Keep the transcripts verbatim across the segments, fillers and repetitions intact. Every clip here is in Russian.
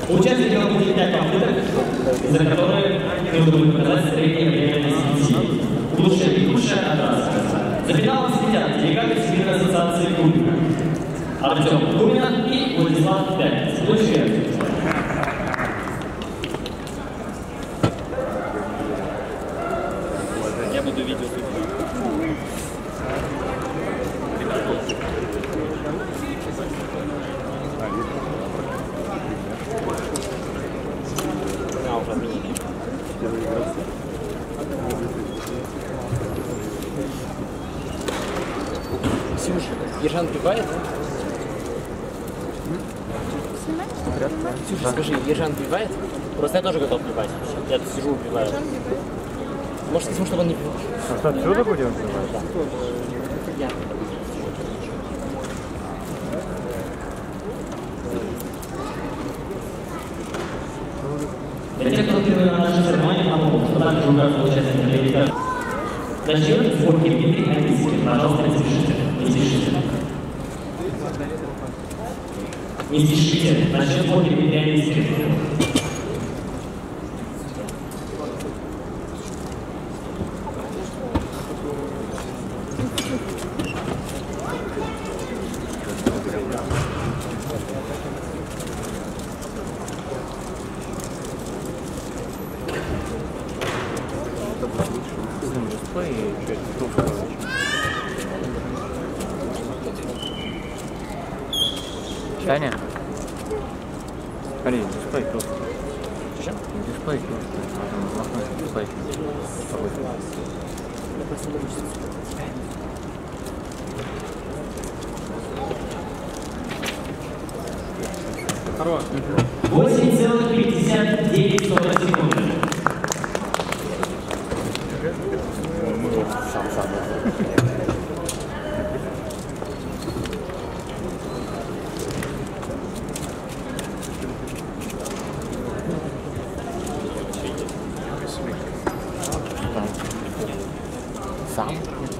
Участникам будет пять попыток, за которые нужно будет показать среднее время десяти. Лучшее и худшее от раз. За финалом следят делегаты Всемирной ассоциации клубника. Артем Куминов и Владислав Пятниц. Лучшие. Я буду видео. Ксюша, Ержан пивает? Ксюша, скажи, Ержан пивает? Просто я тоже готов пивать. Я тут сижу, пиваю. Может, скажем, чтобы он не пил? А что, отсюда будем пивать? Да. Я. Для тех, кто впервые на нашей церемонии, напомню, что также указывал участникам делегации. Начнем сборки Дмитрий Анисимов. Пожалуйста, не спешите. Не спешите. Не спешите. Начнем сборки Дмитрий Анисимов. Таня? Смотри, дисплей тут. Что? Дисплей тут. Дисплей. Хорош. восемь целых пятьдесят девять сотых секунды. Сам-сам. Сам?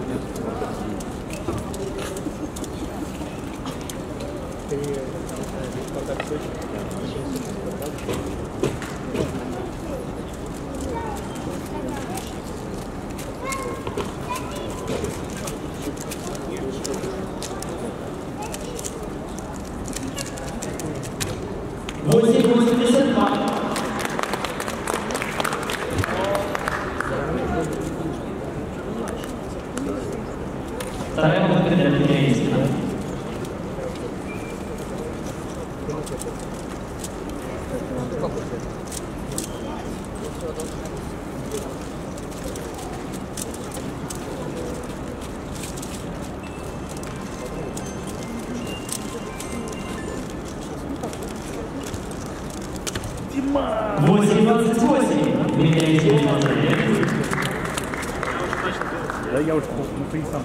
восемь восемьдесят два. Вторая попытка для Дмитрия Анисимова. восемь двадцать восемь. Дмитрий Анисимов. Да я уж ну, сам.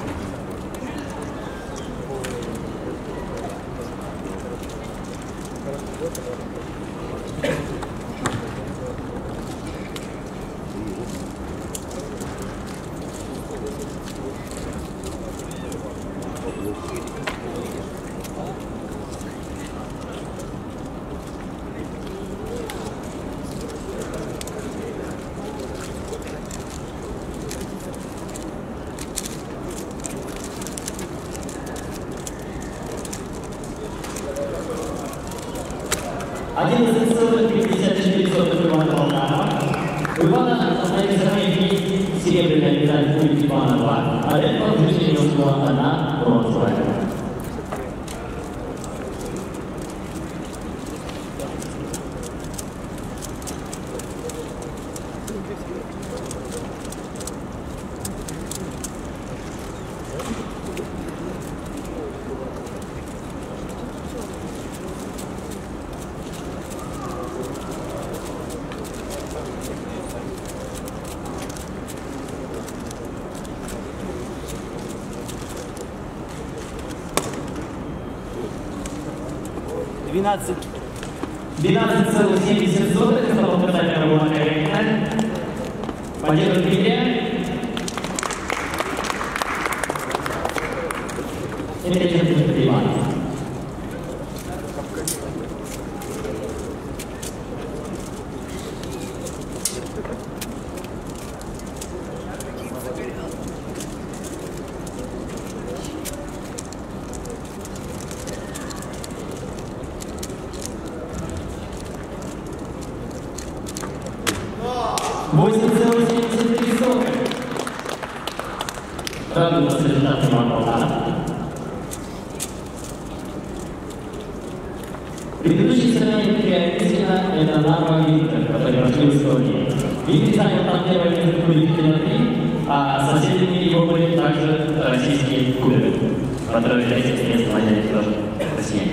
одиннадцать целых пятьдесят четыре сотых Ивана Полтава. У Ивана остается хранить серебряная медаль Кубик Ивана два, а этого жителей ушла одна бронзовая. двенадцать. двенадцать целых семьдесят сотых. Это показатель была корректна. Победа Дмитрия. И третья победа Ивана. восемь целых семьдесят три сотых. Радует нас результат Ивана. Предыдущий соревнование Криолистина – это Нарва Виктор, который прошли в истории. Виктор занял там первое место в клубе на три, а соседями его были также российские клубы. Второе третье место заняли тоже россияне.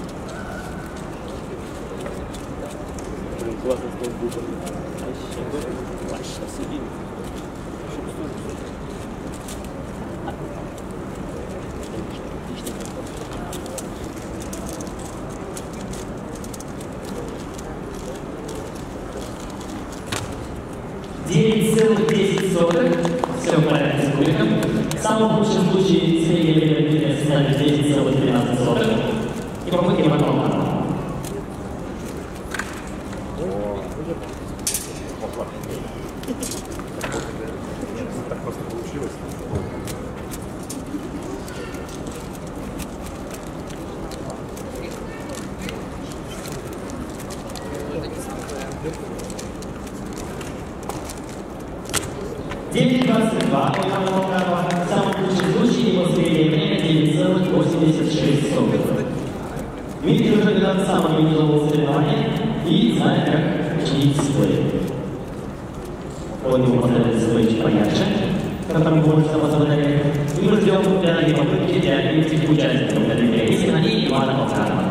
девять целых десять сотых. Все в порядке с кубиком. В самом лучшем случае средняя время составит десять целых двенадцать сотых. И попытки потом. Так просто получилось. девять двадцать два. В самом лучшем случае его среднее время девять целых восемьдесят шесть сотых. Дмитрий уже когда-то сам организовал соревнования и знает, как чинить дисплей. Он ему поставит дисплей чуть поярче, которым больше самособлюдения. И мы ждем пятые попытки для этих участников этой Криолистина и Ивана Полканова.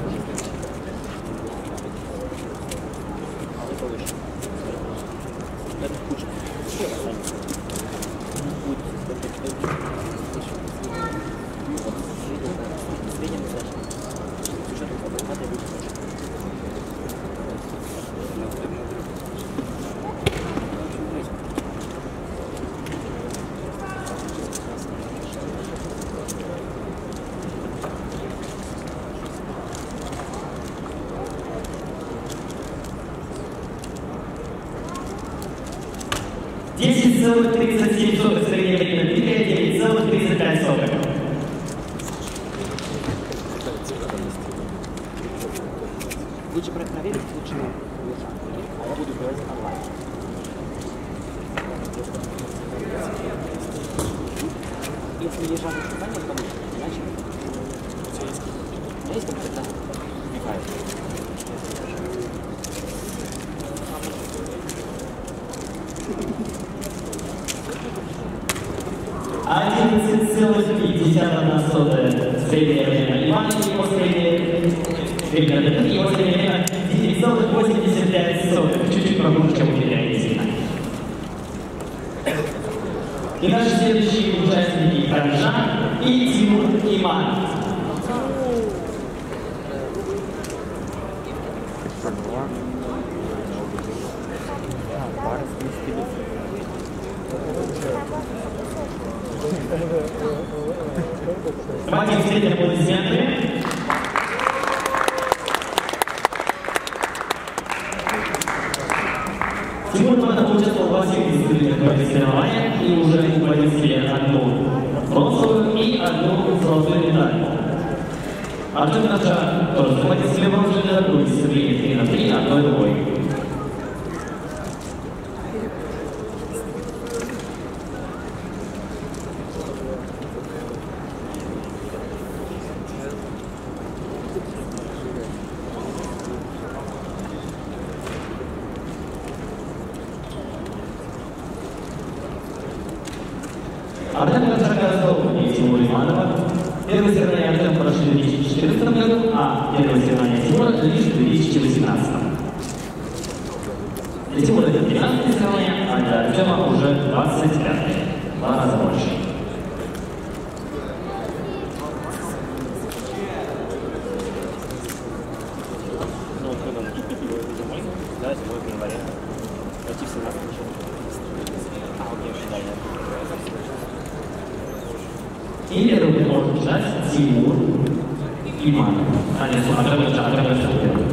десять целых тридцать семь сотых среднее время двигателя, девять целых тридцать пять сотых. Лучше проверить, лучше а я буду говорить онлайн. Если езжать в испытание, то лучше, иначе у тебя есть какой-то убегает. одиннадцать целых пятьдесят одна сотая среднее время Ивана и его среднее время, его среднее время девять целых восемьдесят пять сотых, чуть-чуть похуже, чем у Криолистина. И наши следующие участники Парижан и Тимур Иман. Давайте встретим аплодисменты. Тимур Иманов участвовал во всех дисциплинах соревнования и уже выполнил себе одну бронзовую и одну золотую медаль. Артем Наджа тоже выполнил себе бронзовую медаль в дисциплине три на три, одной рукой. Артем Наджа и Тимур Иманова. Первое соревнование Артем прошли в две тысячи четырнадцатом году, а первое соревнование Тимура лишь в две тысячи восемнадцатом. Для Тимура это тринадцатое соревнование, а для Артема уже двадцать пятое. Два раза больше. Ну, вот когда его зимой, да, зимой в январе. Почти всегда включил. А, окей, да, я. И это может ждать Тимур Иманов. А нет, Артем Наджа, Артем Наджа первый.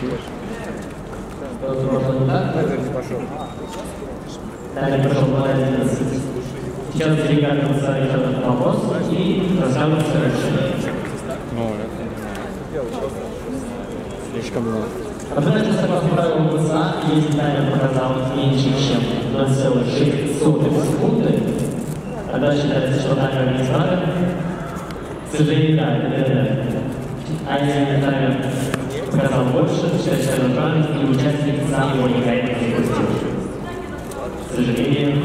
Кто-то пошел не так? Таймер не пошел. Далее пошел два одиннадцать. Сейчас делегат решает вопрос и рассказывается решение. Ну, это слишком много. Однако, согласно правилам ВСА, если таймер показал меньше, чем ноль целых шесть сотых секунды, тогда считается, что таймер не исправен. К сожалению, да, это верно. А если таймер показал больше, считается, что это правильно, и участник сам его никогда не запустил. К сожалению,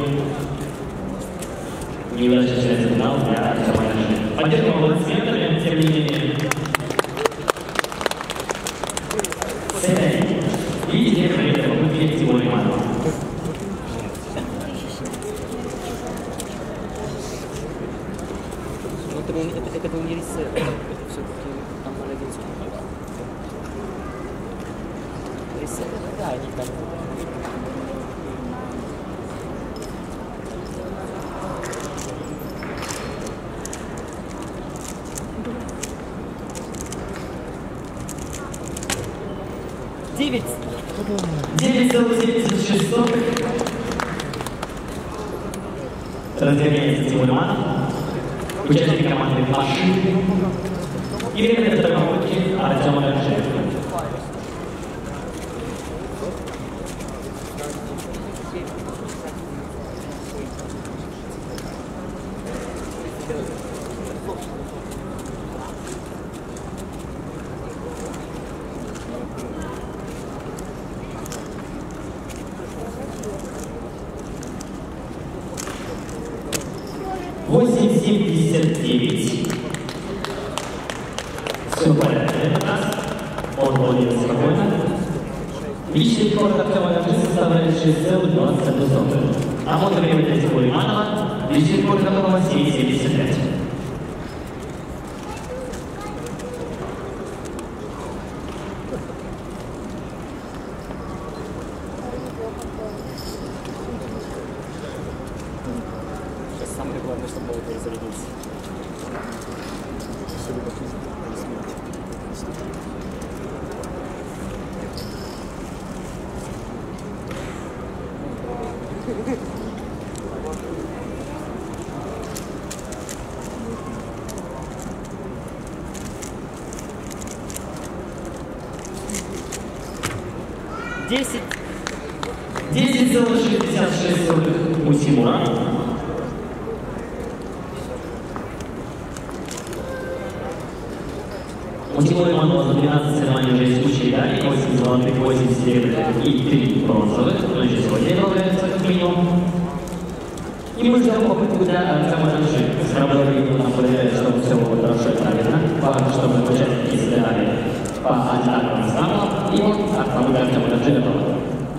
неудачный финал для команды. Поддержка аплодисментами, тем не менее. И теперь проверка попытки Тимура Иманова. Ну, это был, это, это был не ресет, это все-таки там ноль один секунд. Ресет, да, они там... Девять! девять целых семьдесят шесть сотых. Разгоняется Тимур Иманов. Участник команды Маши. И время для второй попытки Артема Горшева. восемь семьдесят девять. Все в порядке у нас. Он владеет спокойно. Личный рекорд Артема Горшева составляет шесть целых двадцать одна сотая. А вот время для Тимура Иманова, личный рекорд которого семь семьдесят пять. Самое главное, чтобы он разрядился. Десять. десять целых шестьдесят шесть сотых у Тимура. У Тимура Иманова за двенадцать соревнований уже есть куча медалей, восемь золотых, восемь серебряных и три бронзовых, но еще сегодня добавляется как минимум. И мы ждем попытку для Артема Горшева. С работой нам проверяют, чтобы все было хорошо и правильно. Важно, чтобы участники сыграли по одинаковым самым. И вот попытка Артема Горшева готова.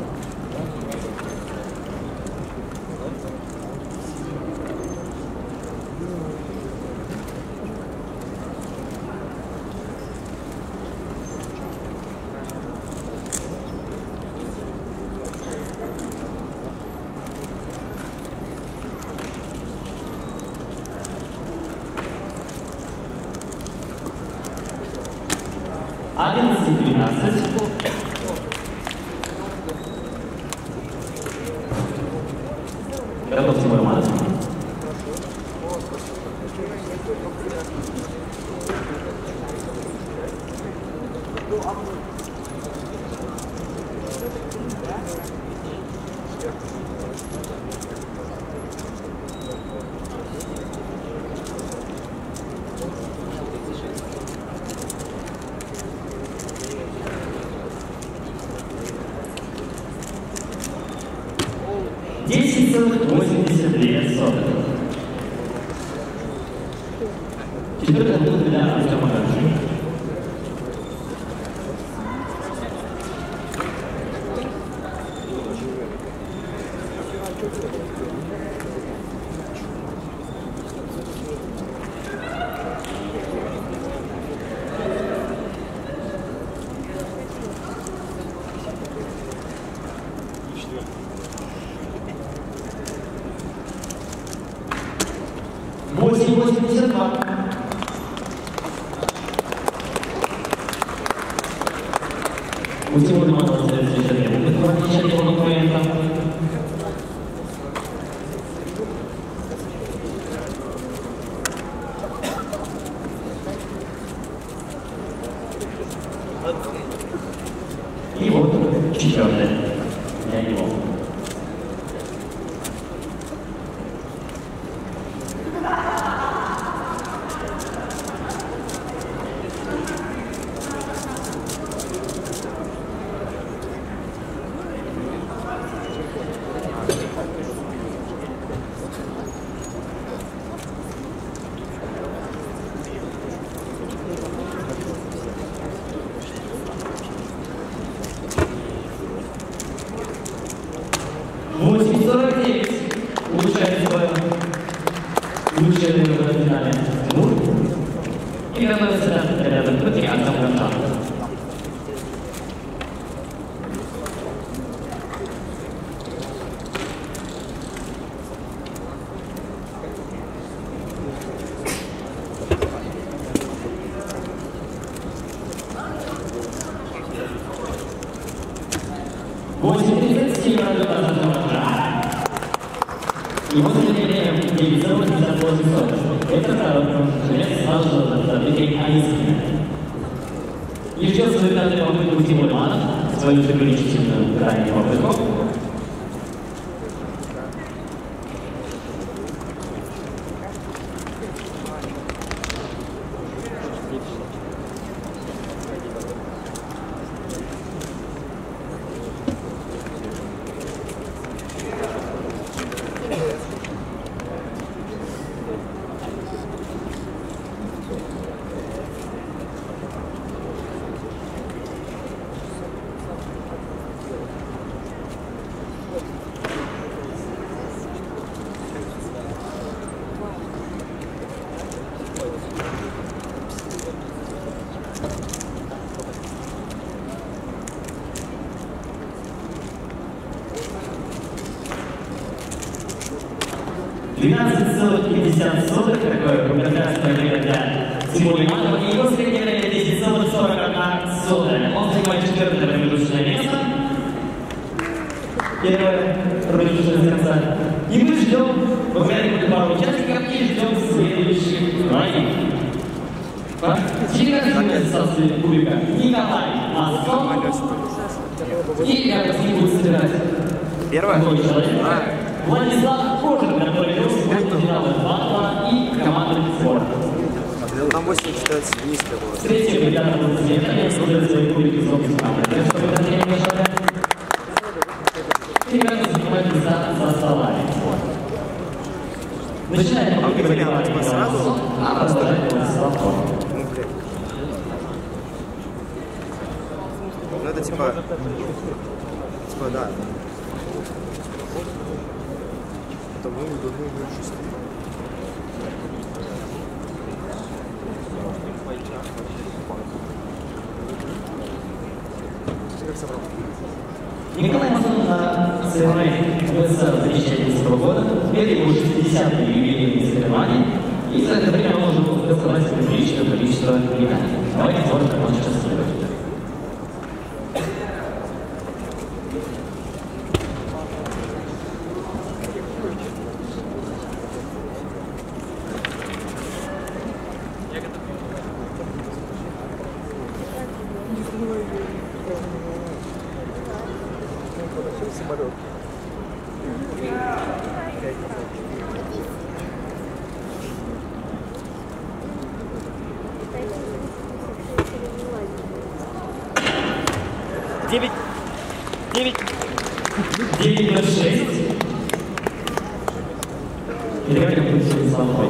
одиннадцать двенадцать. Готов Тимур Иманов. десять целых восемьдесят две сотых. Четвертая минута для Артема Горшева. восемь восемьдесят два. У Тимура Мазова следующий шаг. Это практически его конкурента. И вот четвертое для него. восемь сорок девять. Улучшает свое лучшее время в финале. И готовится рядом к патриархам Ганжа. восемь тридцать семь и вот это время девять сорок пятьдесят восемь сорок. Это короткое, желез сразу же задвигай Аискина. И ждет свою пятую попытку Тимур Мазов, свою заключительную крайнюю попытку. двенадцать целых пятьдесят сотых, такое прекрасное время для Тимура Мазова, и его среднее время десять целых сорок одна сотая. Он занимает четвертое промежуточное место. Первое промежуточное место. И мы ждем, выбираем пару участников и ждем следующих боев. Чемпионат ассоциации кубика Николай Масков. И как с ним будет собирать другой человек. Владислав Кожин, который вел сегодня финал батла и команда Форд. Там восемь считается низкая была. Третья бригада аплодисментами создает свои кубики из общества. Ребята занимают места за столами. Начинает кубик выбивать сразу, а продолжает Владислав Кожин. Ну это типа... Типа да. Это мы не должны быть шести. Николай Мазов на соревнованиях в две тысячи одиннадцатого года, это его шестидесятые юбилейные соревнования, и за это время он уже был доставать приличное количество медалей. Давайте посмотрим, как он сейчас следует. Самолет. Девять. Девять. девять ноль шесть. И давайте включим самой.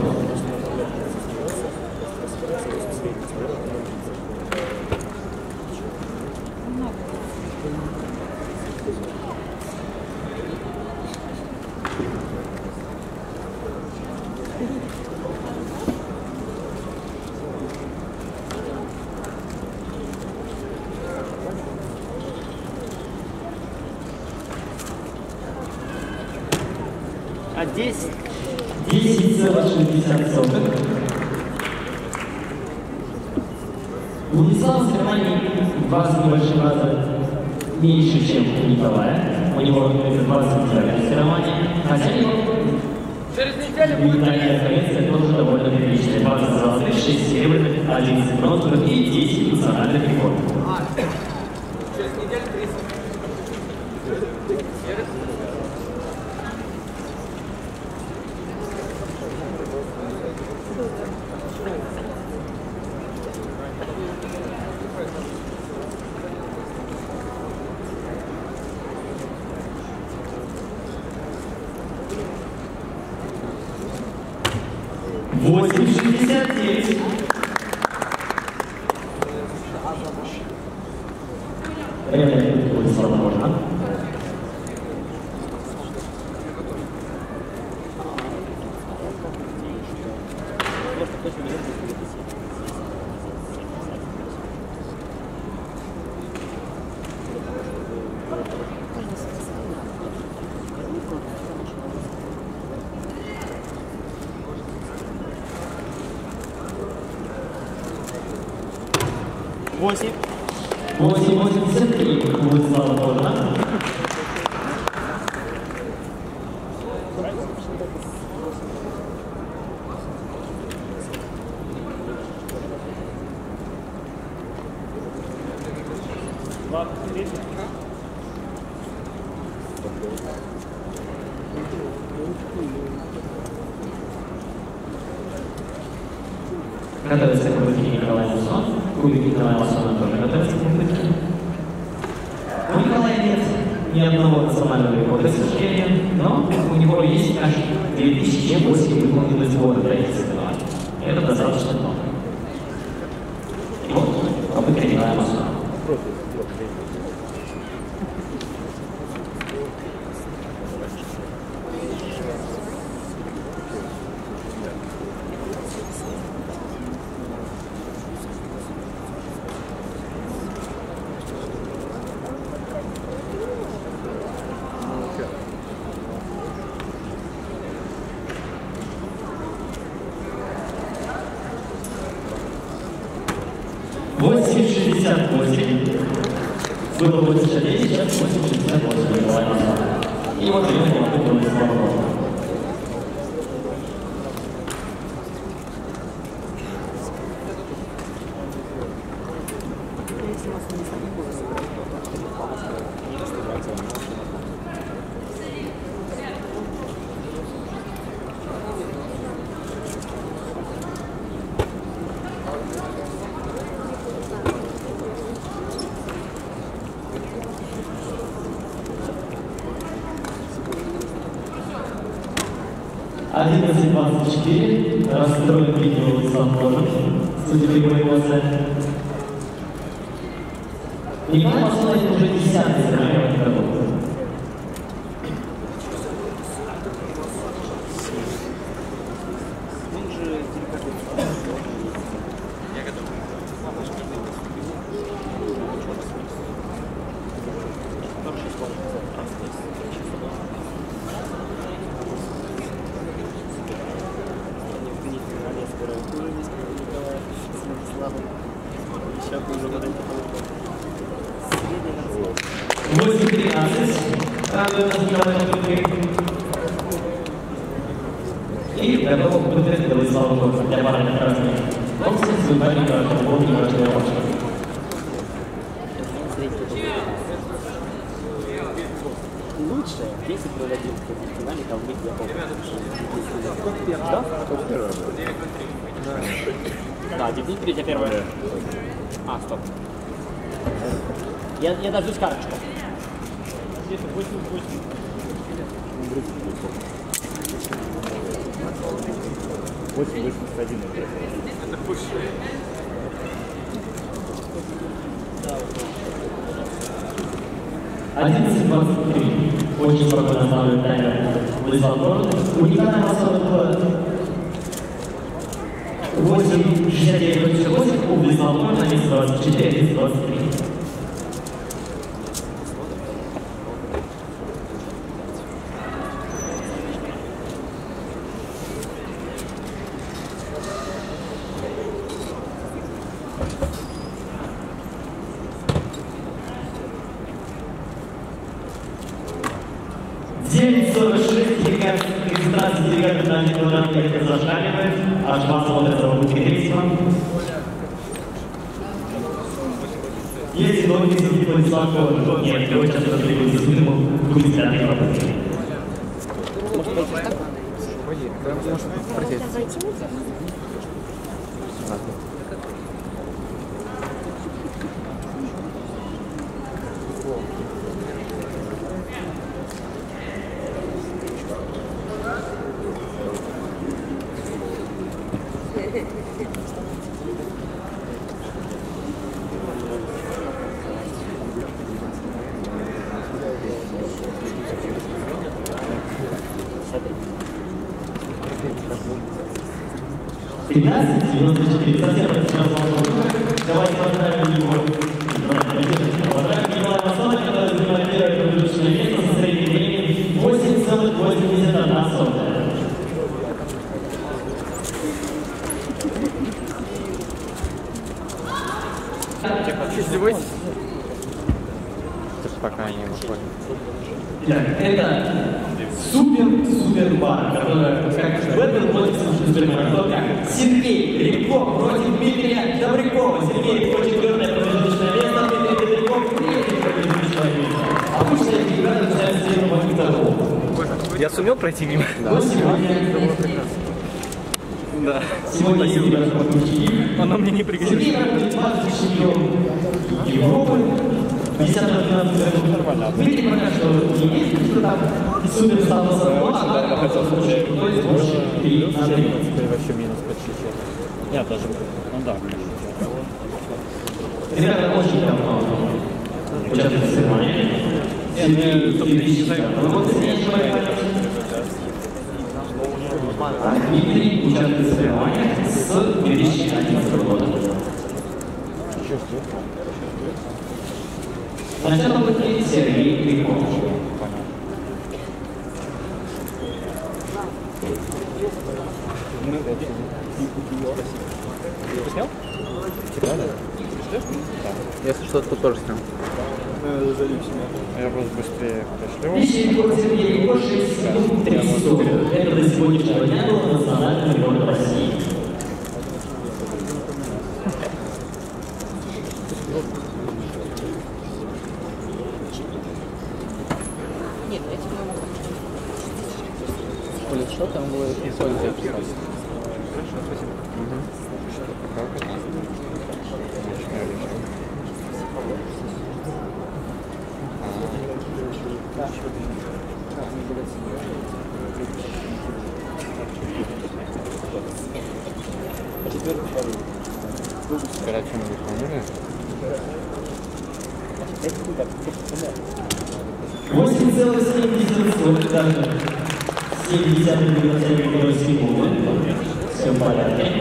А десять? десять целых шестьдесят сотых. Владислав в Германии два с небольшим раза меньше, чем у Николая. У него разумеется двадцать килограмм соревнования, хотя его медальная конференция тоже довольно приличная. двадцать золотых, шесть серебряных, одиннадцать бронзовых и десять национальных рекордов. Через неделю тридцать. восемь шестьдесят девять. Это Владислав Можно. Восемь. восемь восемьдесят три. Владислава Можно. Готовится к попытке Николай Мусон. Кубик Николая Масона тоже готовится к попытке. У Николая нет ни одного национального рекорда, к сожалению, но у него есть аж две тысячи восемь выполненных сборов для этих соревнований. Это достаточно много. И вот попытка Николая Масона. восемь шестьдесят восемь. Было восемь шестьдесят девять, сейчас восемь шестьдесят восемь. Николай Масон. И вот его попытка Владислава Можно. одиннадцать двадцать четыре. Расстроен видео Владислав Можно. Судя по его эмоциям. Николай Масон это уже десятый соревнование в этом году. восемь тринадцать. Радует нас Николай Масон. И готов выиграть для Владислава Можно для парных праздников. Боксинг с выбором работы и важной работы. Лучше, если проводил в финале, там быть я помню. Да? Да, Дмитрий, я первая. А, стоп. Я, я дождусь карточку. восемь восемьдесят один. одиннадцать двадцать три. Очень спокойно останавливает таймер Владислав Можно. У Николая Масона было восемь шестьдесят девять восемь. У Владислава Можно есть двадцать четыре двадцать три. двигатель пятнадцать килограмм метра зашкаливает, аж два смотрится в букетейства. Если ноги типа дислокова, нет, его сейчас разликуют за спину, купить для них работы. пятнадцать девяносто четыре, совсем давайте поздравим его. Поздравим Николая Масона, который занимает первое промежуточное место со средним временем восемь целых восемьдесят одна сотая. Пока не выходит. Итак, это супер-супер-бар, которая, как в этом логике, как Сергей Рябков против Дмитрия Добрякова. Сергей его четвертое промежуточное место, Дмитрий Добряков третье промежуточное место. Обычно эти ребята начинают с первого и второго. Я сумел пройти мимо? Но сегодня... Да. Сегодня есть ребята покрутили. Оно мне не пригодится. Сергей Рябков, двадцать чемпион Европы. десятого-двенадцатого году. Видите, пока что не есть, что там супер статуса, но она хотела слушать, то есть больше три на три. Теперь вообще минус почти. Я тоже. Ну да, конечно. Ребята очень давно участвуют в соревнованиях. А Дмитрий участвует в соревнованиях с две тысячи одиннадцатого года. Сначала будет Сергей Рябков. Снял? Если что, то тоже снял. Я просто быстрее пришлю. Личный рекорд Сергея Рябкова шесть секунд тридцать сотых. Это до сегодняшнего дня был национальный рекорд России. Что там будет? Хорошо, спасибо. Оперативно выполнили. восемь целых семь десятых, даже семь десятых девяносто секунды. Все в порядке.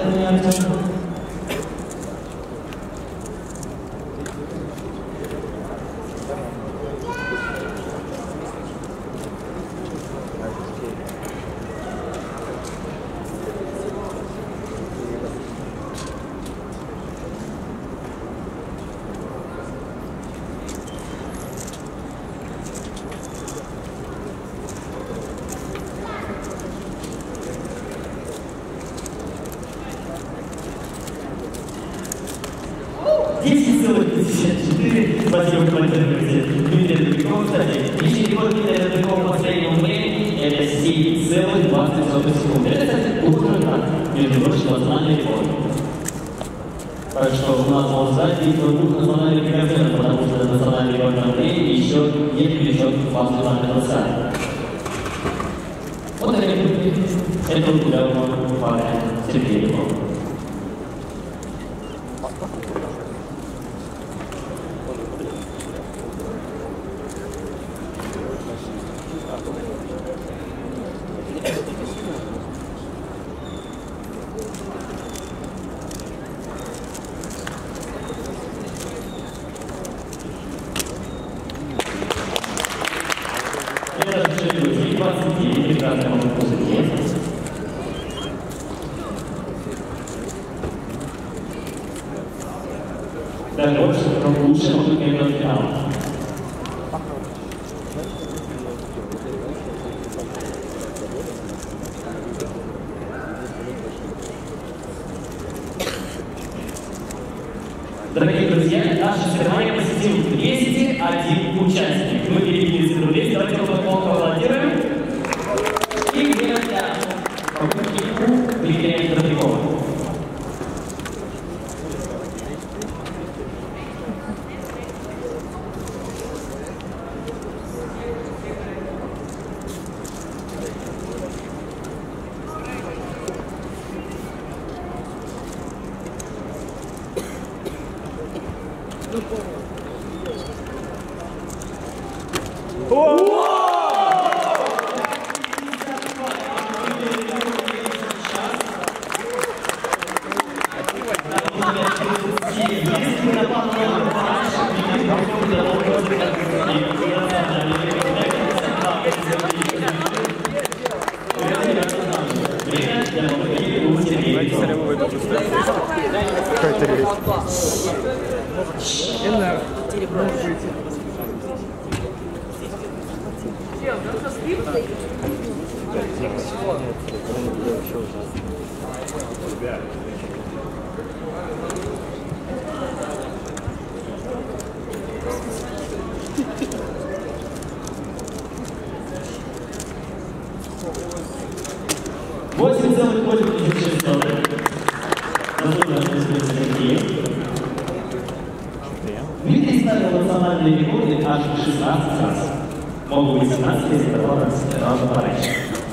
десять целых пятьдесят четыре. Спасибо, комментируйте. Дмитрий Добряков, кстати. Личный рекорд Дмитрия Добрякова по среднему времени это семь целых двадцать секунд. Это, кстати, уже так. Между прочим, национальный рекорд. Так что у нас можно ждать битву двух национальных рекордсменов, потому что национальный рекорд на времени еще не перейдет в фазу национального. Вот это это ударного парня Сергея Рябкова. двадцать девять прекрасных музыки. Даже больше, но лучше музыка не финал. восемь целых восемьдесят шесть сотых. Дмитрий ставил национальные рекорды аж шестнадцать раз. Могут быть семнадцать, если это правда пораньше.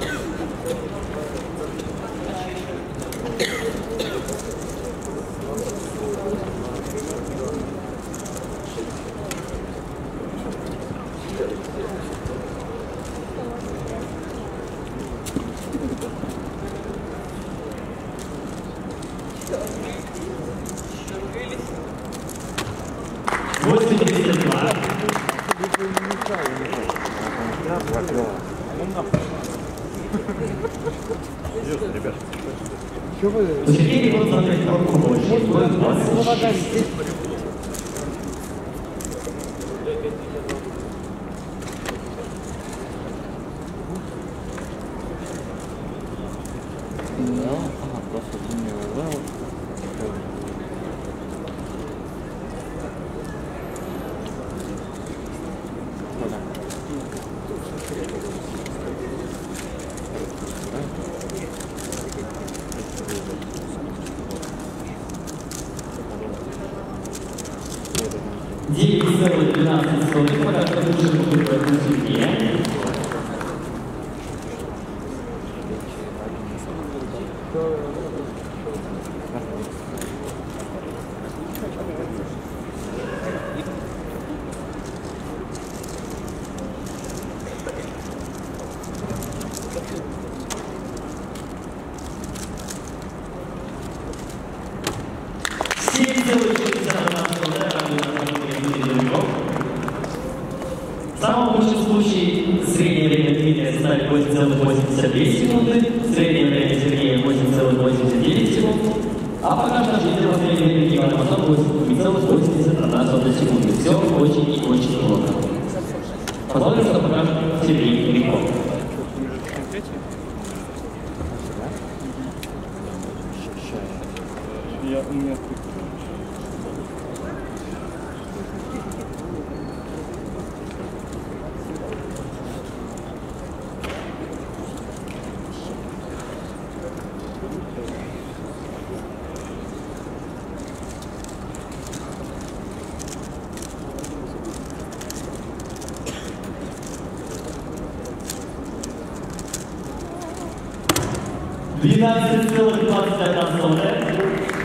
восемьдесят два. Ребят. У Сергея рекорд смотреть коробку больше. двадцать шесть. девять целых двенадцать сотых, пока что лучше будет поэтому Сергея. семь целых шестьдесят одна сотых. В самом лучшем случае среднее время Дмитрия составит восемь целых восемьдесят две секунды, среднее время Сергея восемь целых восемьдесят девять секунд, а пока что лидер среднее время Ивана Мазова восемь целых восемьдесят одна сотая секунды. Все очень и очень плохо. Посмотрим, что покажет Сергей легко. Я, у меня... двенадцать целых двадцать одна сотая.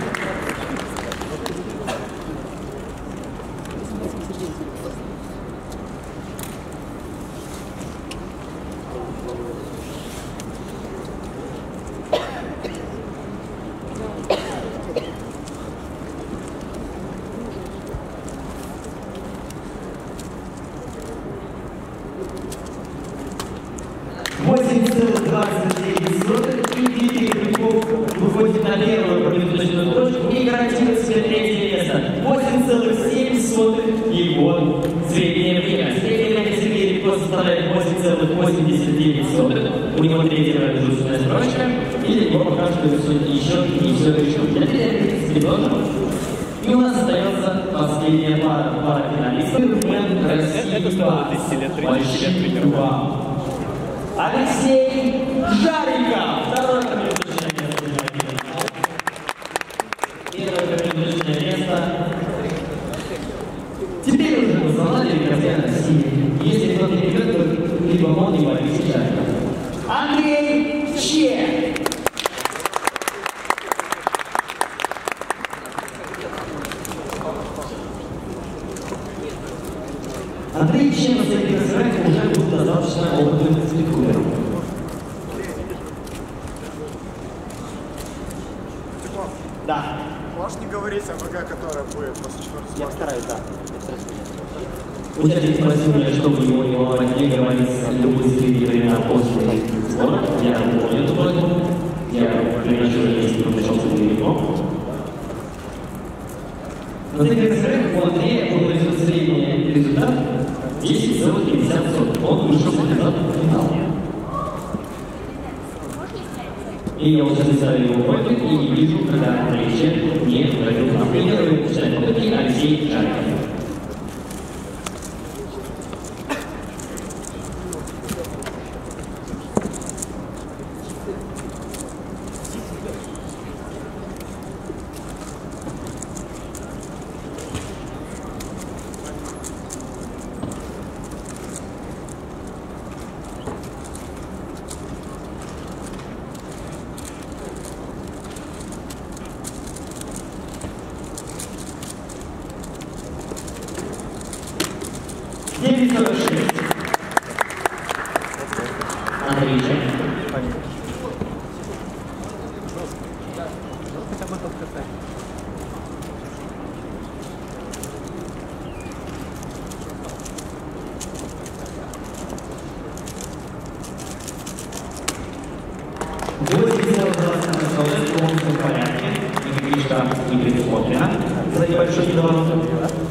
восемь целых двадцать девять сотых, и Дмитрий Крюков выходит на первую промежуточную точку и гарантирует себе третье место. восемь целых семь сотых его среднее время. Среднее время Сергея Рябко составляет восемь целых восемьдесят девять сотых. У него третья промежуточная строчка, и для него пока что еще не все решено. Для Дмитрия, в принципе, тоже. И у нас остается последняя пара, пара финалистов. Мен Россия два. Алексей Жариков. Второе промежуточное место. Первое промежуточное место. Теперь уже национальный рекордсмен России. Если кто-то не идет, то либо он, либо Алексей Жариков. Андрей Че. А три члена Совета Израиля уже будут достаточно опытными спидкулером. Да. Можешь не говорить о ВГ, которая будет после четвертого? Я стараюсь, да. Участник спросил меня, чтобы его не волновать, не говорить любые среди времена после сбора. Я помню эту просьбу. Я приношу же если пришел с переводом. На Совете Израиля у Андрея был средний результат десять целых пятьдесят сотых. Он вышел с результатом в финал. И я уже заставил его профиль и не вижу, когда Андрей не вводил нам. И первый начинает попытки Алексей Жаркин. девять сорок шесть. Андрей. восемь целых двадцать процентов полностью в порядке. Никаких штрафов не предусмотрено. За небольшой недоворот.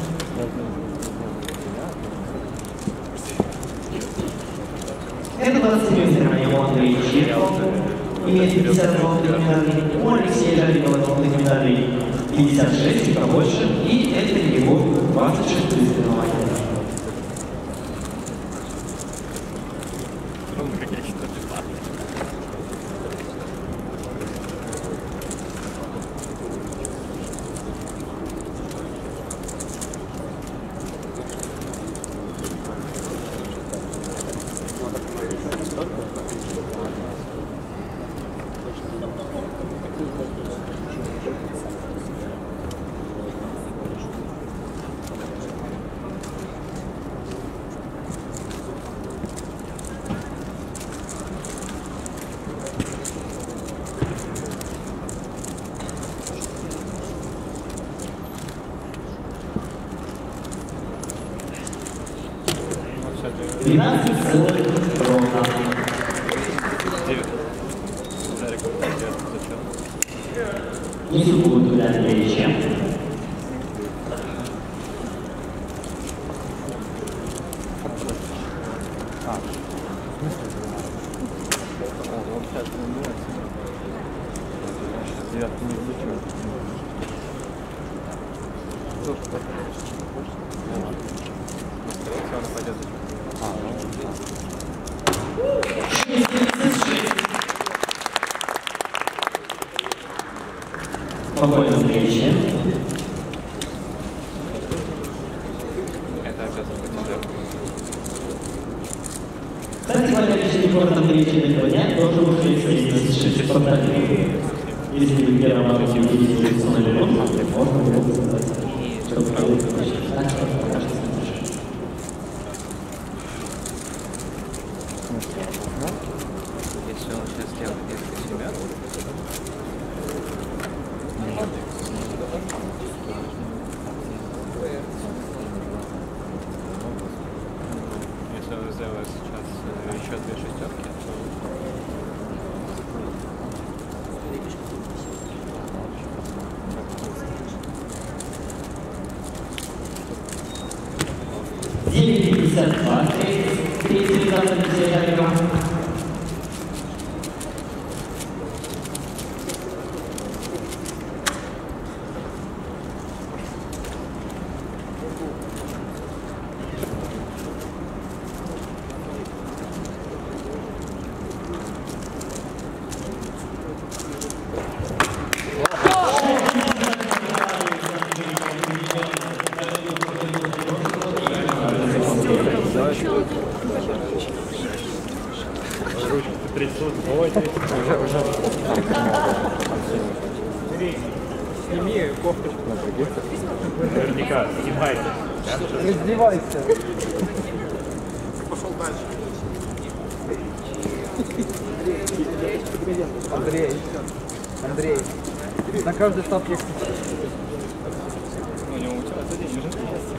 Это двадцать семь соревнований у Андрея Чехова, имеет пятьдесят золотых медалей, у Алексея Жарикова золотых медалей пятьдесят шесть, чуть побольше, и это его двадцать шесть соревнований. двенадцать целых ровно. Не секунду для Андреевича. Спокойно встречи. Это обязательно пятидесят. Кстати, моя личная рекорд Андреевича этого дня тоже уже семьдесят шесть фотографий. Если вы первым разом увидите на минуту, можно было сказать, что правильно значит. Так что пока что смотришь. Если он сейчас сделает несколько себя. Если он сделает сейчас еще две шестерки, то... девять пятьдесят два, третий результат Алексея Жарикова. Сними кофточку. Наверняка, снимайте. Раздевайся. удачи. Андрей. Андрей. На каждой стапке. Ну, у него учился день уже.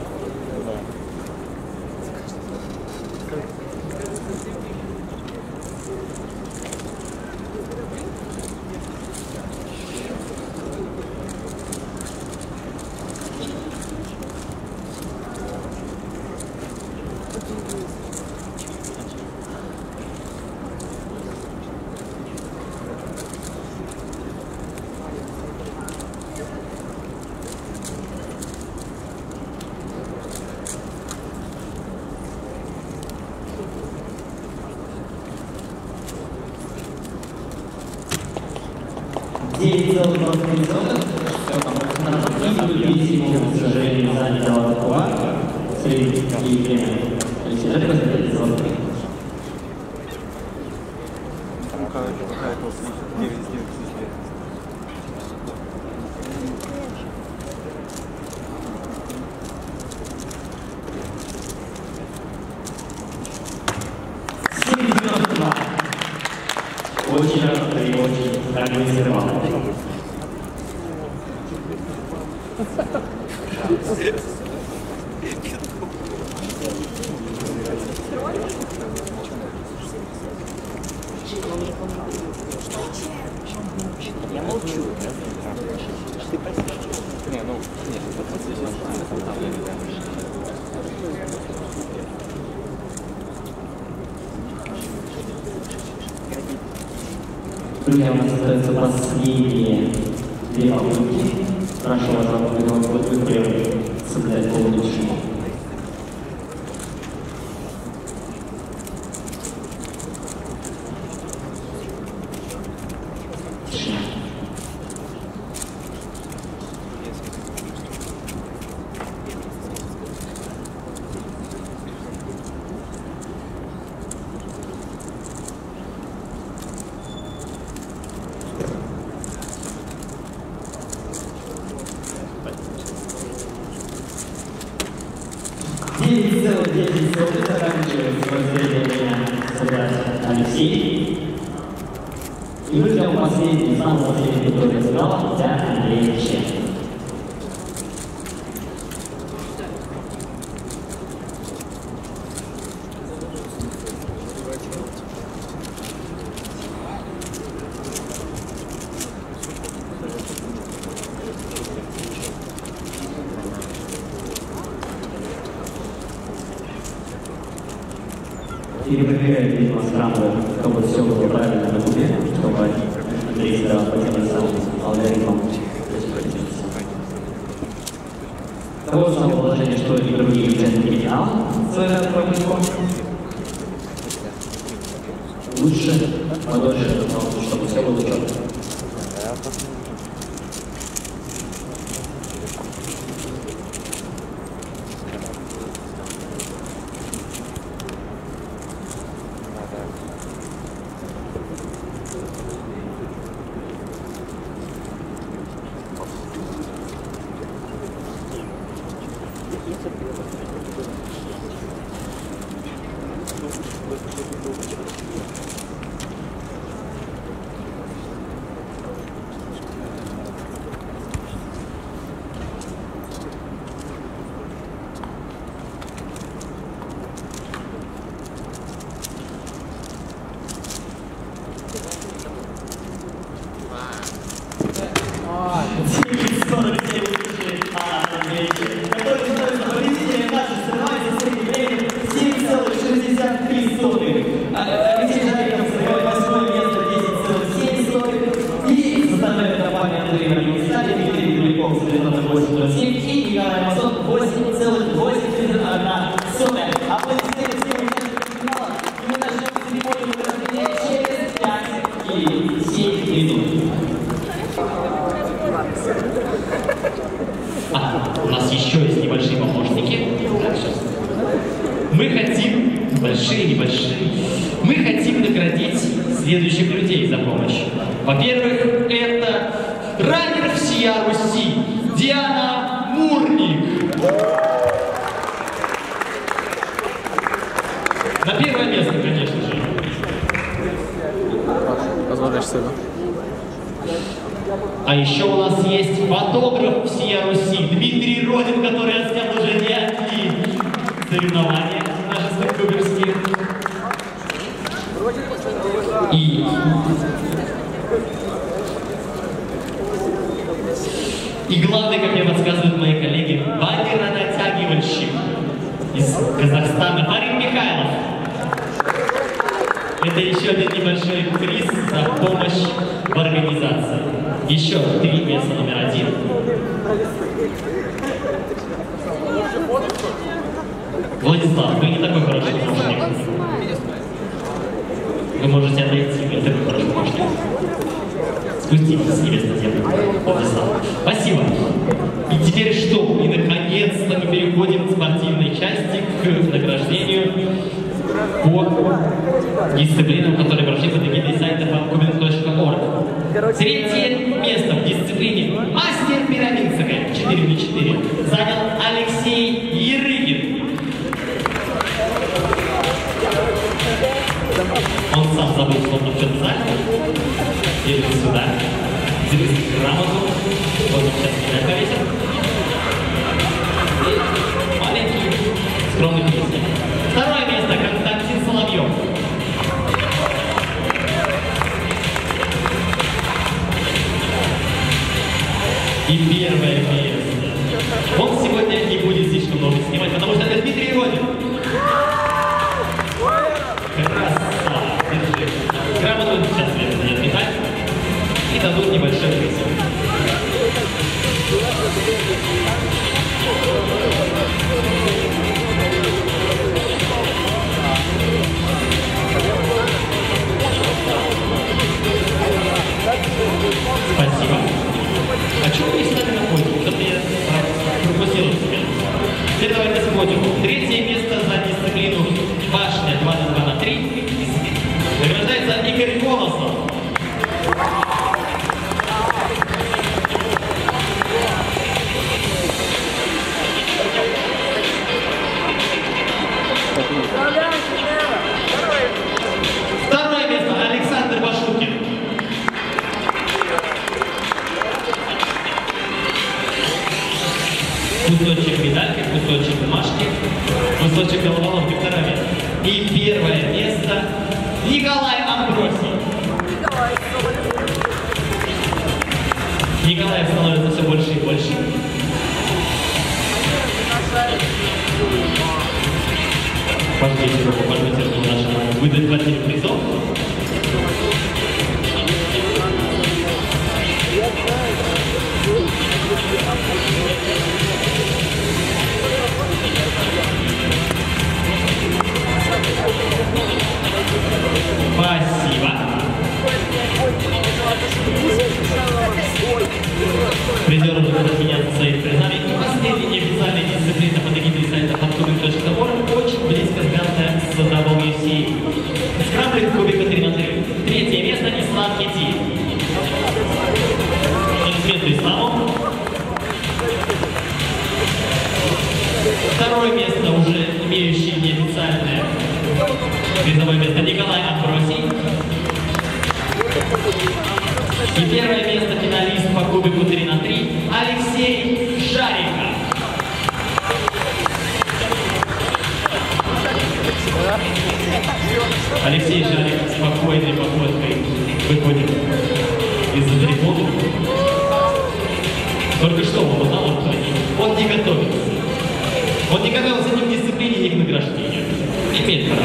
девять целых двадцать три сотых. И к сожалению, занял золотого. Средний время. Алексей, это девять целых три. Очень рад и очень организовал. Я молчу. Ты прости. Не, ну, нет, это Друзья, у нас остаются последние две попытки. Прошу вас, вы выберем соблюдать полную тишину. Тишина. девять целых десять сотых заканчивает свое время собрать Алексей. И выиграл последний, самый последний, который сыграл, для Андрея Чен. Перепроверяет, видимо, странно, чтобы все было правильно на губе, чтобы Андрей сыграл по тем же самым алгоритмам. Того же самого положения, что и другие участники финала с пробником. Лучше, подольше, чтобы все было четко. А, у нас еще есть небольшие помощники. Мы хотим, большие, небольшие, мы хотим наградить следующих людей за помощь. Во-первых, это раннер всея Руси Диана Мурник. На первое место, конечно же. Позволишь себе. А еще у нас есть фотограф всея Руси Дмитрий Родин, который отснял уже не одни соревнования наши стендкуберские. И... И главное, как мне подсказывают мои коллеги, вагеронатягивальщик из Казахстана Марин Михайлов. Это еще один небольшой приз за помощь в организации. Еще три места номер один. Владислав, вы не такой хороший помощник. Вы можете отойти, вы не такой хороший помощник. Спуститесь с небес на землю. Владислав. Спасибо. И теперь что? И наконец-то мы переходим к спортивной части, к награждению по дисциплинам, которые прошли под эгидой сайта фанкубинг точка орг. Третье место в дисциплине мастер пирамидская четыре на четыре занял Алексей Ерыгин. Он сам забыл, что он что-то занял. Едет сюда. Записывает грамоту. Вот он сейчас меня повесит. И маленький скромный приз. Второе место Константин Соловьев. И первое место. Он сегодня не будет слишком много снимать, потому что это Дмитрий Родин. Красава. Держи. Грамоту сейчас мне отметать. И дадут небольшой приз. Спасибо. А чего вы стали на подиум? Что-то я пропустил себя. Теперь давайте смотрим. Третье место за дисциплину башня два на два на три награждается Игорь Колосов. Второе место Александр Башукин. Кусочек медальки, кусочек бумажки, кусочек головоломки. Второе место. И первое место Николай Амбросий. Николай становится все больше и больше. Пожмите руку, пожмите руку нашему выдать призов. Спасибо. Призеры будут обменяться своими призами. И последняя официальная дисциплина под эгидой сайта фанкубинг точка орг очень близко связанная с дабл ю эф си. Скрамблинг кубика три на три. Третье место Ислам Кити. Аплодисменты Исламу. Второе место, уже имеющий неофициальное призовое место, Николай Амбросий. И первое место финалист по кубику три на три Алексей Жариков. Алексей Жариков спокойной походкой выходит из-за трибуны. Только что он узнал, он не готовится. Он не готовился ни к дисциплине, ни к награждению. Имеет право.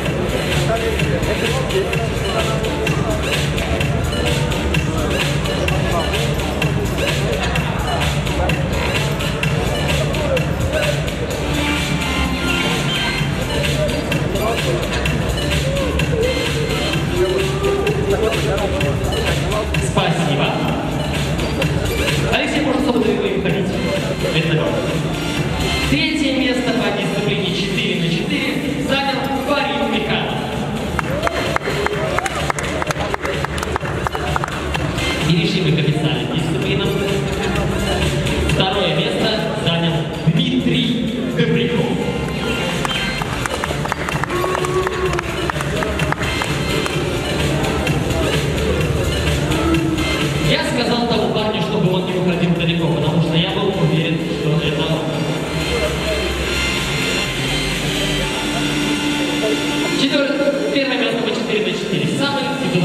Спасибо. Алексей, может, особо далеко не ходить. Это нормально. Третье место по дисциплине четыре на четыре занял Марин Михайлов. Нерешимых официальных дисциплинах. Второе место занял Дмитрий Добряков.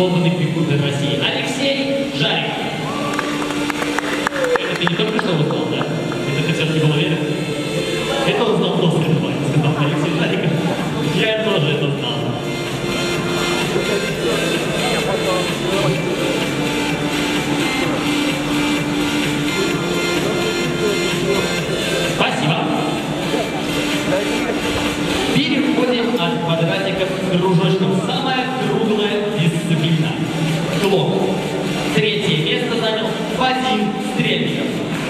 сломанный прикуток России. Алексей Жарик. Это ты не только что узнал, да? Это ты все-таки был уверен? Это он знал после этого, сказал Алексей Жарик. Я тоже это знал. Спасибо. Переходим от квадратиков к кружочкам. Самая круглая дисциплина. Клок. Третье место занял Вадим Стрельников.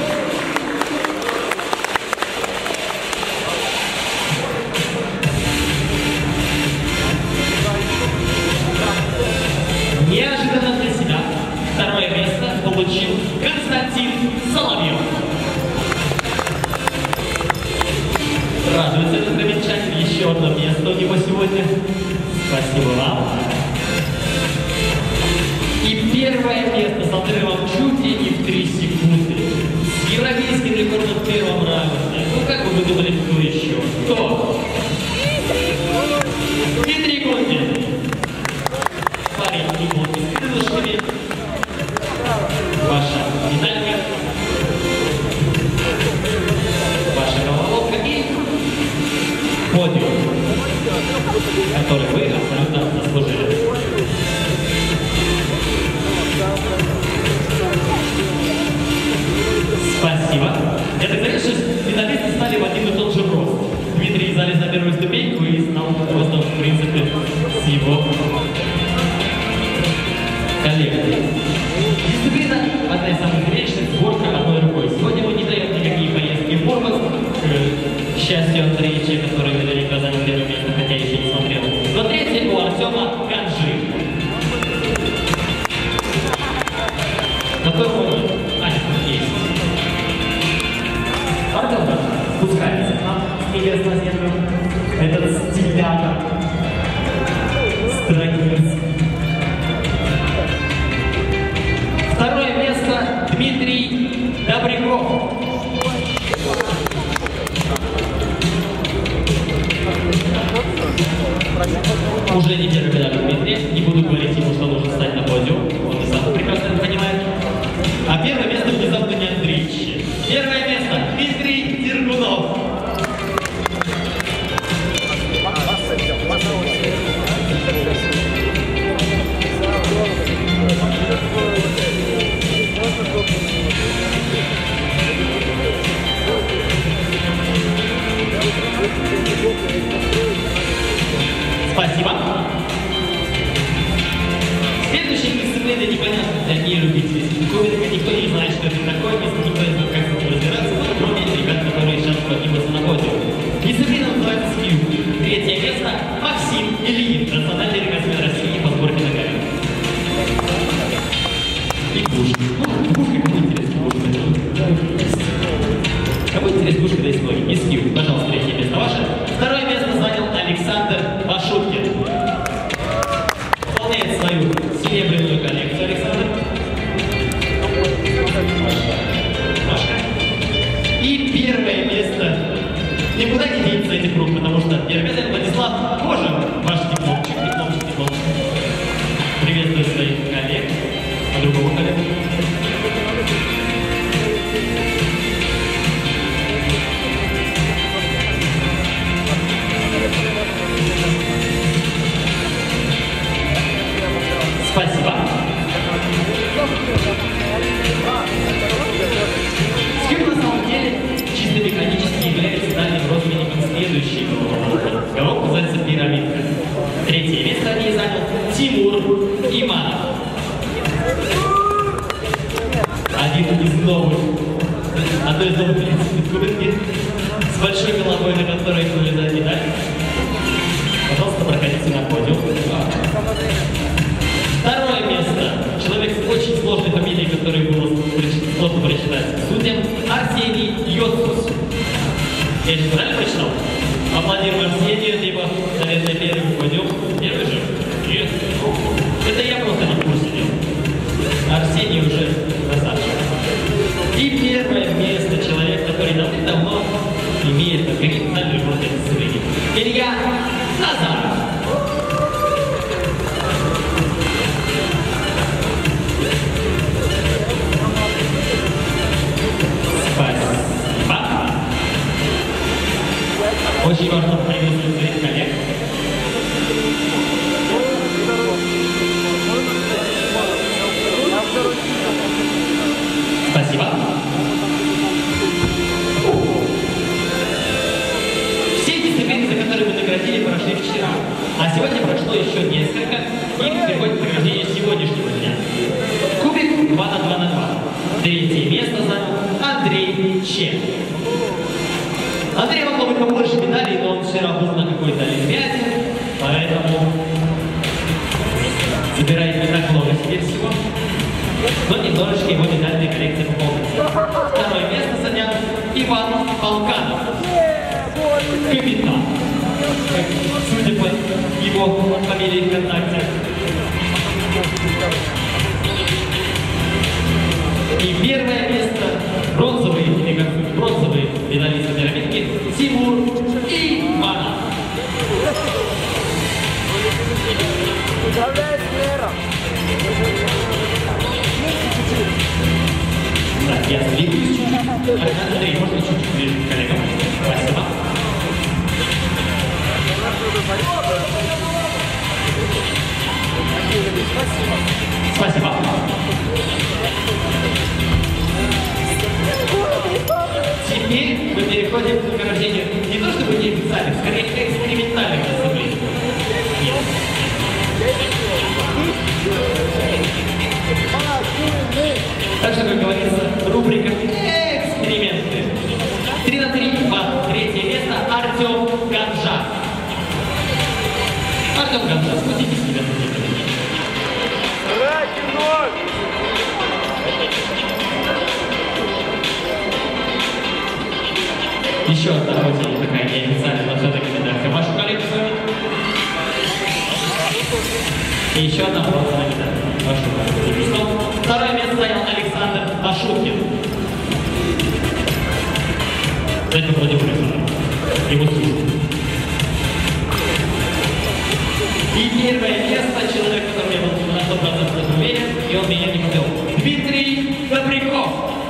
Неожиданно для себя второе место получил Константин Соловьев. Радуется этот замечательный. Еще одно место у него сегодня. Спасибо вам. И первое место с отрывом чуть ли не в три секунды. С европейским рекордом в первом раунде. Ну как бы вы думали, кто еще? Кто? Дмитрий Гонтин. Парень не будет с крылышками. Ваша медалька. Ваша головоломка и подиум, который вы абсолютно заслужили. Спасибо. Это, конечно, финалисты стали в один и тот же рост. Дмитрий залез на первую ступеньку и стал ростом, в принципе, с его коллегой. Дисциплина одна из самых зрелищных, сборка одной рукой. Сегодня мы не даем никакие поездки в Мурманск, к счастью Андреевича, который наверняка занял первое место, хотя еще не смотрел. Но третье у Артема Ганжи. На втором уровне. А, нет, есть. Артем спускается к нам с небес на землю. Этот стиляга. Страниц. Второе место Дмитрий Добряков. Уже не первый медаль Дмитрия. Не буду говорить ему, что нужно встать на подиум. Он и сам прекрасно это понимает. А первое место внезапно не Андреевич. Первое место Дмитрий Дергунов. Спасибо. Следующая дисциплина непонятна для нелюбителей. Никто не знает, что это такое, если никто не знает, как с этим разбираться, кроме ребят, которые сейчас поднимутся на подиум. Дисциплина называется скилл. Третье место Максим Ильин, национальный рекордсмен России по сборке ногами. И пушка. Ну, пушка, кому интересно пушка? Кому интересно пушка до истории? И скилл. Пожалуйста, третье место ваше. Второе место занял Александр Пашуткин. Выполняет свою серебряную коллекцию, Александр. Машка. И первое место. Никуда не денется этих рук, потому что первое место Владислав Кожин. Ваш дипломчик, дипломчик, дипломчик. Приветствую своих коллег. А другого коллегу. Спасибо. Скилл на самом деле чисто механически является дальним родственником следующей головоломки. Головоломка называется пирамидка. Третье место в ней занял Тимур Иманов. Один из новых, одной из новых кубинки с большой головой, на которой вылезает медаль. Пожалуйста, проходите на подиум. Второе место. Человек с очень сложной фамилией, который было сложно прочитать судьям. Арсений Йоцус. Я сейчас правильно прочитал? Аплодируем Арсению, либо, наверное, первый подиум. Первый же? Нет. Это я просто не в курсе дел. Арсений уже красавчик. И первое место. Человек, который давно имеет оригинальный рекорд дисциплины. Илья Назаров. важно приветствовать своих коллег. Спасибо. Все дисциплины, за которые мы наградили, прошли вчера. А сегодня прошло еще несколько, и приходит награждение сегодняшнего дня. Кубик два на два на два. Третье место занял Андрей Че. Андрей могло быть побольше медалей, но он вчера был на какой-то олимпиаде, поэтому забирает не так много себе всего. Но немножечко его медальной коллекции пополнится. Второе место занял Иван Полканов. Капитан. Судя по его фамилии ВКонтакте. И первое место бронзовый, или как бронзовый медалист пирамидки Тимур Иманов. Управляй сфером! Да, я сдвигаюсь чуть-чуть. Андрей, можно чуть-чуть ближе к коллегам? Спасибо. Спасибо. Теперь мы переходим к награждению не то чтобы неофициальных, скорее экспериментальных дисциплин. Так что, как говорится, рубрика «Эксперименты». три на три, два. Третье место Артем Ганжа. Артем Ганжа, спустите себя на землю. Еще одна хоть и такая неофициальная, но все-таки медалька в вашу коллекцию. И еще одна бронзовая медаль в вашу коллекцию. Второе место занял Александр Ашуткин. Это вроде происходит. Ему служит. И первое место человек, который я был на сто процентов уверен, и он меня не хотел. Дмитрий Добряков.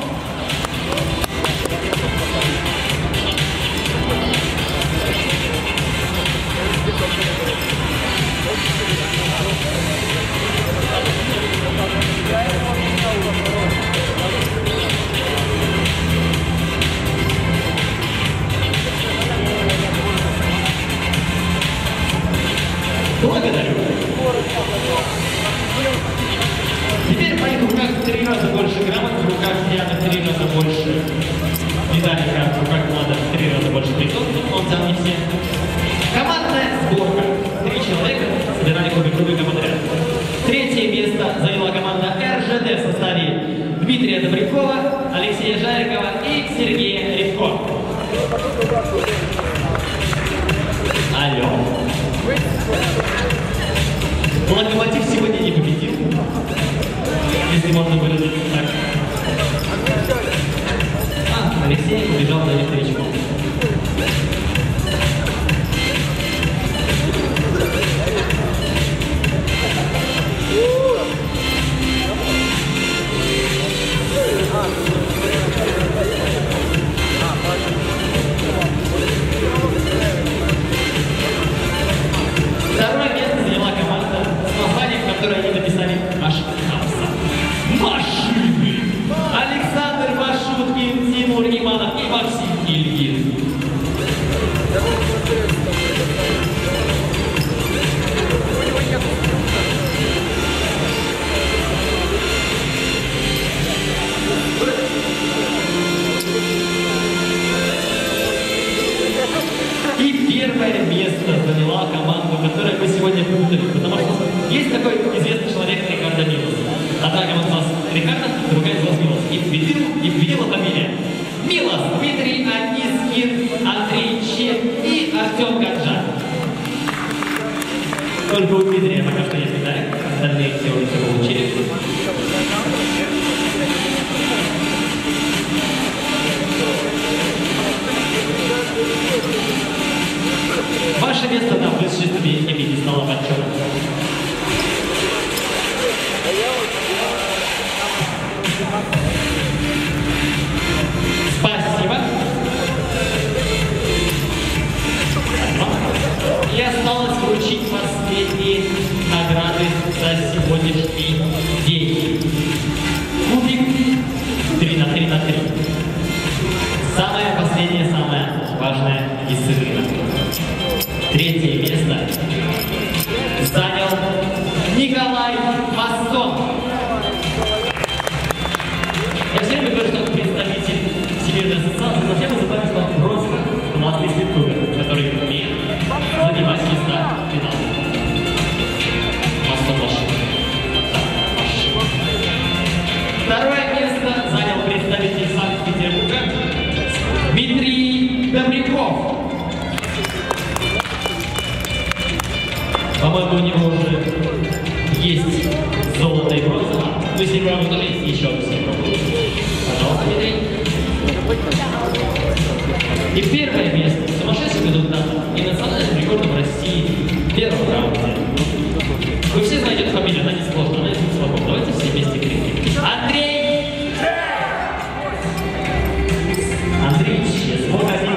Благодарю. Теперь в моих руках в три раза больше грамот, в руках Дианы в три раза больше медалей, в руках Влада в три раза больше призов, он взял не все. Командная сборка. Три человека собирали кубик Рубика подряд. Третье место заняла команда эр жэ дэ в составе Дмитрия Добрякова, Алексея Жарикова и Сергея Редко. Алло. Локомотив сегодня не победил. Если можно выразиться так. А, Алексей убежал на электричку. Второе место заняла команда с названием, которое они написали «Машкамса». Машины! Александр Машуткин, Тимур Иманов и Максим Ильин. И первое место заняла команда, которую мы сегодня путали, потому что есть такой известный человек Рикардо Милос. Одна команда у нас Рикардо, другая из вас Милос. И победил, и победила фамилия Милос, Дмитрий Анискин, Андрей Че и Артем Ганжа. Только у Дмитрия пока что есть медаль, остальные все уже все получили. Ваше место на высшей ступени пьедестала почета. Спасибо. Третье место занял Николай Массон. Я все время говорю, что он представитель Всемирной ассоциации, но всем называют его просто классный стриптубер, который умеет занимать места в финале. Массон ваш. Второе место занял представитель Санкт-Петербурга Дмитрий Добряков. По-моему, у него уже есть золото и бронза. Ну, серебро тоже есть, еще одно серебро. Пожалуйста, Дмитрий. И первое место. Сумасшедший результат и национальным рекордом России в первом раунде. Вы все знаете эту фамилию, она не сложная, она не сложная. Давайте все вместе крикнем. Андрей! Андрей исчез. Вот один.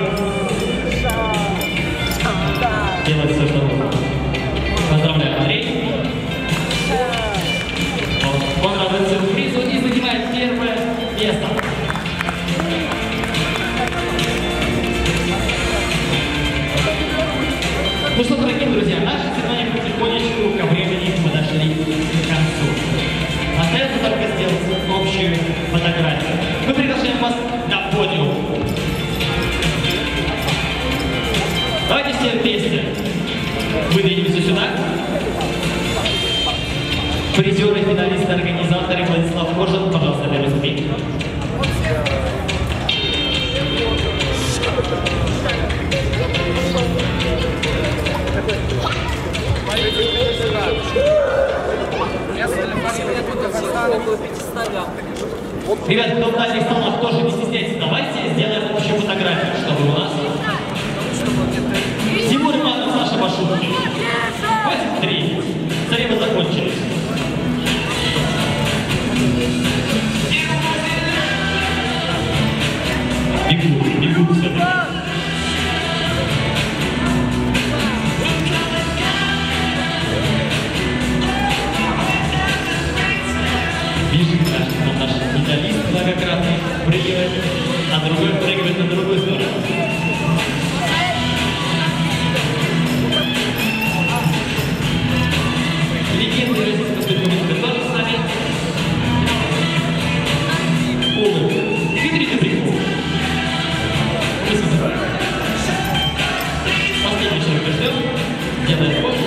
Делает все, что нужно. Поздравляю, Андрей. Он, он радуется сюрпризу и занимает первое место. Ну что, дорогие друзья, наши соревнования потихонечку ко времени подошли к концу. Остается только сделать общую фотографию. Мы приглашаем вас на подиум. Давайте все вместе выдвинемся сюда. Призеры, финалисты, организаторы Владислав Кожин, пожалуйста, первый ступень. Ребята, кто в дальних столах тоже не стесняйтесь, давайте сделаем общую фотографию, чтобы у нас... Тимур Иманов, Саша Башутки. Хватит три. Царева закончились. Бегут, бегут все-таки. Бежит наш, наш медалист многократный, прыгивает, а другой прыгивает на другую сторону. Легенды российского студенчества тоже с нами. Улыб. Дмитрий Добряков. Мы собираем. Последний человек ждем. Делаем фото.